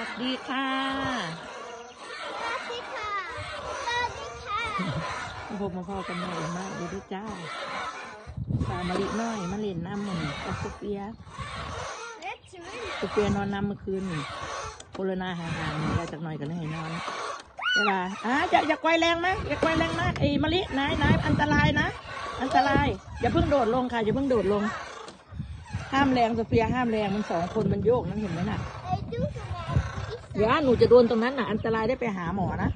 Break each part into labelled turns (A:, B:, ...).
A: วัสดีค่ะ
B: สวัสดีค่ะสวัสดีค่ะ
A: ผมมาพ่อกันหน่อยมากดูด้วยจ้าสามาลิน้อยมาเล่นน้ำมันกับโซเฟียนอนน้ำเมื่อคืนโคโรนาห่างๆได้จากหน่อยกันให้นอนเวลาอย่าไกวแรงนะอย่าไกวแรงนะไอ้มะลินายอันตรายนะอันตรายอย่าเพิ่งโดดลงค่ะอย่าเพิ่งโดดลงห้ามแรงโซเฟียห้ามแรงมัน2 คนมันโยกนั่นเห็นไหมน่ะเดี๋ยวหนูจะโดนตรงนั้นน่ะอันตรายได้ไปหาหมอนะ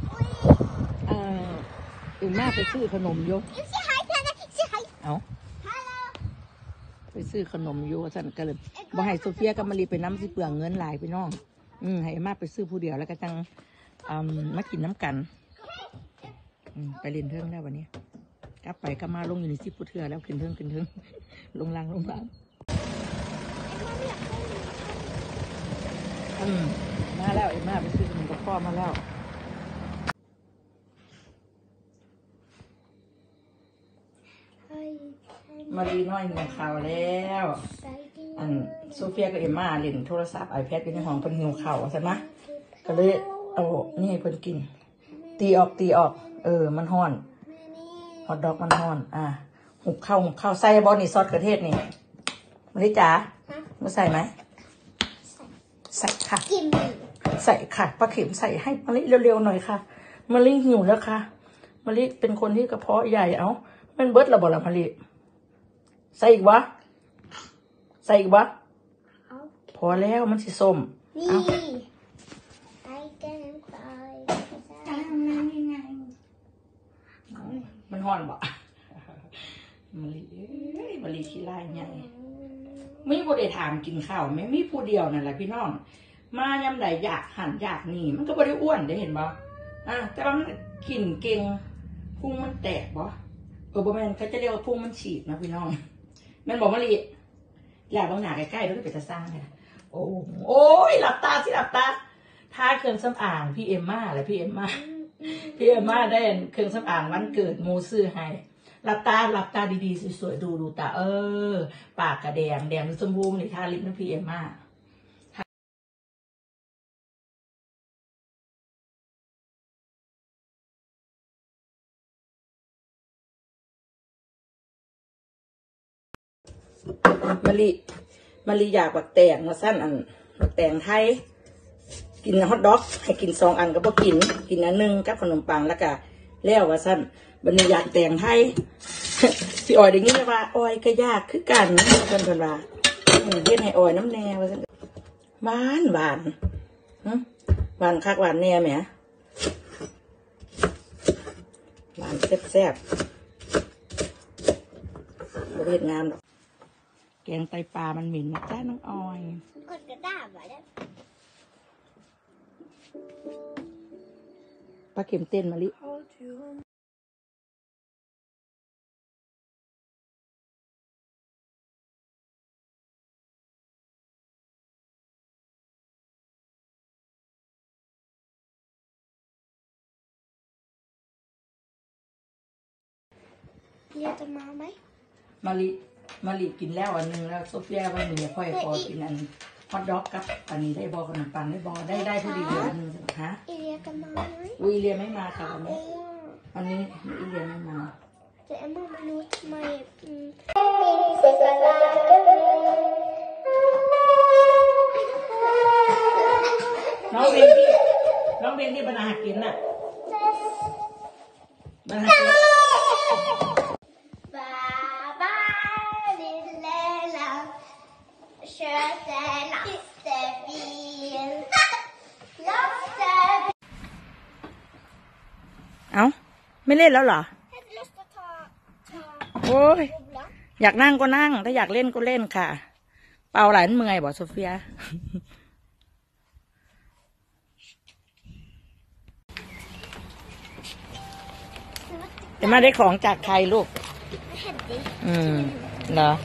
A: ตื่นมากไปซื้อขนมโยเอาไปซื้อขนมโยสันก็เลยบอกให้โซเฟียกับมารีไปน้ำสิเปลืองเงินหลายไปน้องให้มากไปซื้อผู้เดียวแล้วก็จังมากินน้ำกันไปเรียนเทิงแล้ววันนี้กลับไปก็มาลงอยู่ในซิปผู้เถื่อแล้วขึ้นเทิงลงล่างมาแล้วเอ็มมาไปซื้อขนมกับพ่อมาแล้วมารีน้อยเงินข่าวแล้วโซเฟียกับเอ็มมาเล่นโทรศัพท์ iPad อยู่ในห้องเป็นหิวข่าวใช่ไหมก็เลยเอานี่ให้เพิ่นกินตีออกมันห่อนฮอทดอกมันห่อนหุบเข้าใส่บอนี่ซอสกระเทศนี่มาริจ๋ามาใส่ไหมใส่ค่ะใส่ค่ะปลาเข็มใส่ให้มาริเร็วๆหน่อยค่ะมาริหิวแล้วค่ะมาริเป็นคนที่กระเพาะใหญ่มันเบิดระบบละมาริใส่อีกวะพอแล้วมันสิส้มมันห่อนบ่มาลีขี้ไล่ไงไม่ผู้ใดถามกินข้าวไม่มีผู้เดียวนั่นแหละพี่น้องมายำใดอยากหันอยากหนีมันก็ไม่ได้อ้วนได้เห็นบ่แต่ว่ามันกินเก่งพุงมันแตกบ่บ่แม่นเขาจะเรียกว่าพุงมันฉีกนะพี่น้องแม่นบอกมาลีอยากบางหนาใกล้ๆด้วยไปจะสร้างเลยโอ้ยหลับตาทาเครื่องสำอางพี่เอ็มมาอะไรพี่เอ็มมาได้เครื่องสำอางวันเกิดมูซื้อให้หลับตาดีๆสวยๆดูตาปากกระแดงดูชมพูนี่ทาลิปนะพี่เอ็มมามาลีอยากบักแตงมาสั้นบักแตงไทยกินฮอทดอกให้กิน2 อันก็บ่กินอันนึงกับขนมปังแล้วก็แล้วว่าสั้นบันนี้อยากแตงไทยพี่ออยอย่างนี้เลยว่าออยก็ยากคือกันเพิ่นว่าเฮ็ดให้ออยน้ำแน่ว่าซั่นหวานคักหวานแน่แหมหวานแซ่บบ่เฮ็ดงามดอกแกงไตปลามันเหม็นนะจ้าน้องออย
B: กดกระดาษไว้แล้ว
A: ปลาเข็มเต้นมะลิ
B: เรียจะมาไหม
A: มาลิกินแล้วอันนึงแล้วโซเฟียวันนี้ค่อยขอกินอันฮอทดอกกับอันนี้ได้บอขนมปังได้บอได้พอดีอันนึงฮะ
B: เรียจะมาไหม
A: เรียไม่มาค่ะวันนี้เรียไม่มา
B: แต่เอ็มมนุษย์มา
A: น้องเบนที่บรรณากินน่ะบรรณากินไม่เล่นแล้วเหรอโอ้ยอยากนั่งก็นั่งถ้าอยากเล่นก็เล่นค่ะเปล่าหลายเมื่อยบอกโซเฟียจะมาได้ของจากใครลูกเหรอ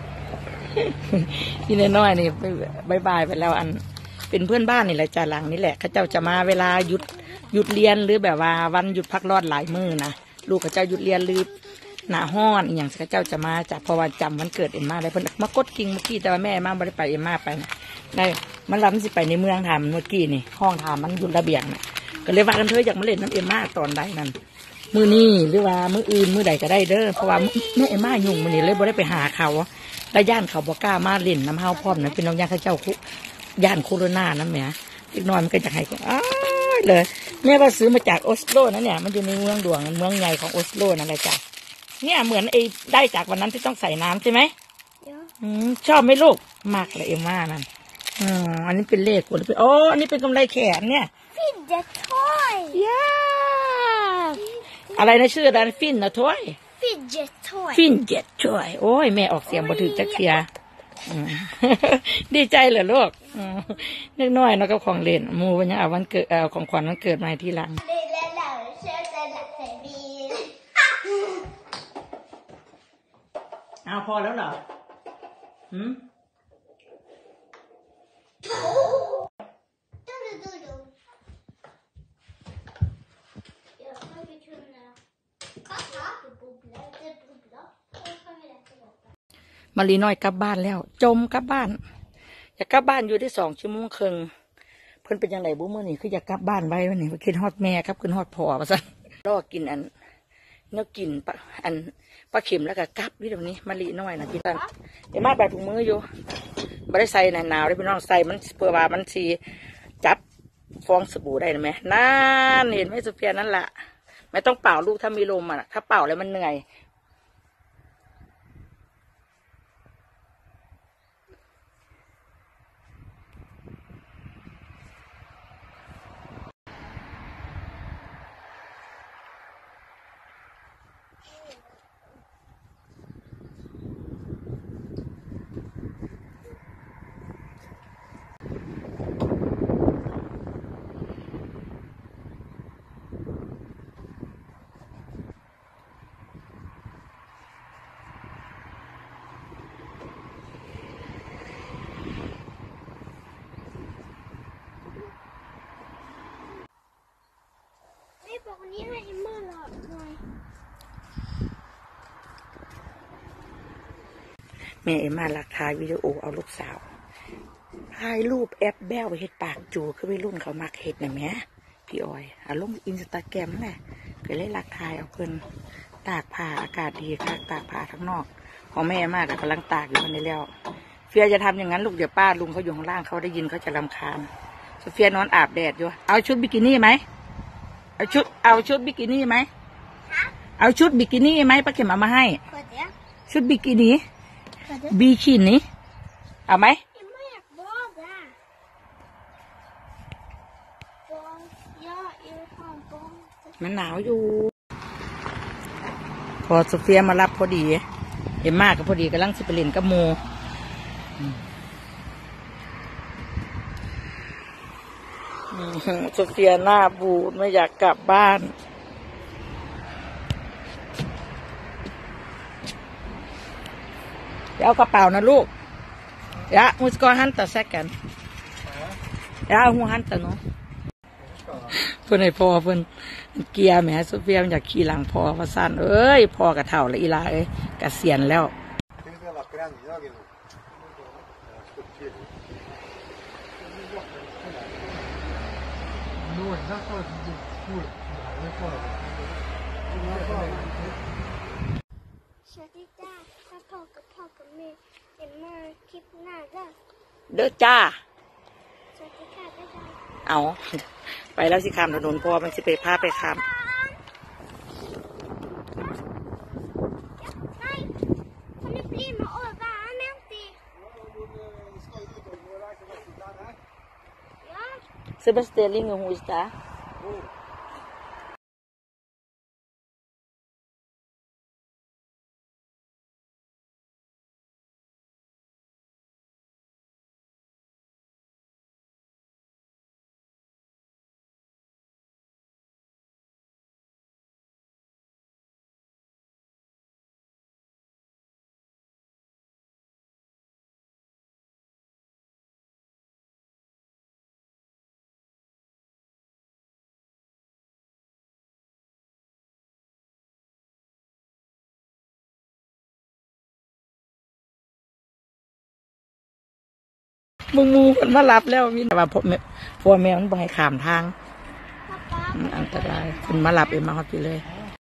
A: ที่น้อยๆนี่บายไปแล้วอันเป็นเพื่อนบ้านนี่แหละจ่าหลังนี่แหละเขาเจ้าจะมาเวลาหยุดเรียนหรือแบบว่าวันหยุดพักร้อนหลายมื้อนะลูกเขาเจ้าหยุดเรียนหรือหน้าห้อนอย่างเขาเจ้าจะมาจากเพราะว่าจำวันเกิดเอ็มมาได้เพิ่นมากดกิ่งเมื่อกี้แต่ว่าแม่มาไม่ได้ไปเอ็มมาไปนะได้มันรับมันสิไปในเมืองถามมันเมื่อกี้นี่ห้องถามมันอยู่ระเบียงน่ะก็เลยว่ากันเธออยากมาเล่นน้ำเอ็มม่าตอนใดนั่นมือนี่หรือว่ามืออื่นมือใดก็ได้เด้อเพราะว่าแม่เอ็มม่ายุ่งมือนี่เลยบ่ได้ไปหาเขาแล้วย่านเขาบ่กล้ามาเล่นน้ำเฮาพร้อมนะเป็นน้องย่านเขาเจ้าคุย่านโคโรนานั่นแหมอีกหน่อยมันก็จะให้ก็อ้ายเลยแม่ว่าซื้อมาจากออสโลนั่นเนี่ยมันอยู่ในเมืองหลวงเมืองใหญ่ของออสโลนั่นแหละจ้ะเนี่ยเหมือนไอ้ได้จากวันนั้นที่ต้องใส่น้ำใช่ไหมชอบไหมลูกมากเลยเอ็มม่านั่นอันนี้เป็นเลขกดเป็นโอ้อันนี้เป็นกำไรแขนเนี่ย
B: ฟินเดทอย
A: ย่าอะไรนะชื่ออะไรฟินนะถ้วย
B: ฟินเดทอย
A: ฟินเจ็ดช่วยโอ้ยแม่ออกเสียงบ่ถึงจักเทียดีใจเหรอลูกนึกน้อยเนาะกับของเล่นมูวันนี้เอาวันเกิดเอาของขวัญวันเกิดมาที่หลังเอาพอแล้วเหรอมารีน้อยกลับบ้านแล้วจมกลับบ้านอยากกลับบ้านอยู่ได้2 ชั่วโมงครึ่งเพิ่นเป็นยังไงบุ้มเมื่อนี่คืออยากกลับบ้านไว้วันนี้ไปกินฮอดแม่ครับกินฮอดพ่อมาซะรอกินอันเนื้อกินอันปลาเข็มแล้วก็กลับนี่เดี๋ยวนี้มารีน้อยนะพี่ตันเดี๋ยวมาใบถุงมืออยู่ไม่ได้ใส่หนาวได้พี่น้องใส่มันเพื่อว่ามันสีจับฟองสบู่ได้ไหมนั่นเห็นไหมสุเฟียนั่นแหละไม่ต้องเป่าลูกถ้ามีลมอ่ะถ้าเป่าแล้วมันเหนื่อย
B: บอกนี้ให้เมื่อหลอดหน่อย
A: แม่เอ็มมาหลักถ่ายวิดีโอเอาลูกสาวถ่ายรูปแอปแบ้วเห็ดปากจูคือไปรุ่นเขามักเห็ดนะแม่พี่ออยเอาลงอินสตาแกรมแหละก็เลยหลักถ่ายเอาเพิ่นตากผ้าอากาศดีค่ะตากผ้าทั้งนอกของแม่มากกำลังตากอยู่มันได้แล้วเฟียจะทำอย่างนั้นลูกเดี๋ยวป้าลุงเขาอยู่ข้างล่างเขาได้ยินเขาจะรำคาญโซเฟียนอนอาบแดดอยู่เอาชุดบิกินี่ไหมเอาชุดบิกินี่ไหมเอาชุดบิกินี่ไหมป้าเข็มเอามาให้ชุดบิกินี่บิกินี่เอาไหม
B: ไม่อยากบอกอ่ะบองย่ออีของบอง
A: มันหนาวอยู่พอโซเฟียมารับพอดีเอ็มมากกับพอดีกำลังสิไปเล่นกับโมโซเฟียหน้าบูดไม่อยากกลับบ้านเดี๋ยวเอากระเป๋านะลูกมุสกอฮันต่อแซกกันเอาหัวฮันต่อเนาะเพื่อนไอ้พ่อเพื่อนเกียร์แหมโซเฟียมันอยากขี่หลังพ่อว่าสั้นเอ้ยพ่อกระเท่าละอีลาเอ้ยกระเสียนแล้ว
B: สวัสดีจ้าถ้าพ่อกับแม่เอ็มมาคลิปหน้า
A: เด้อจ้า
B: สวัสดีค่ะบ๊ายบาย
A: เอาไปแล้วสิข้ามถนนพ่อมันสิไปพาไปข้ามSebastian hoe is dat? มูคนมารับแล้วพี่แต่ว่าพ่อแม่มันบ่ให้ข้ามทาง
B: ป๊าป๊า
A: มันอันตรายคนมารับเองมาฮอดพี่เลย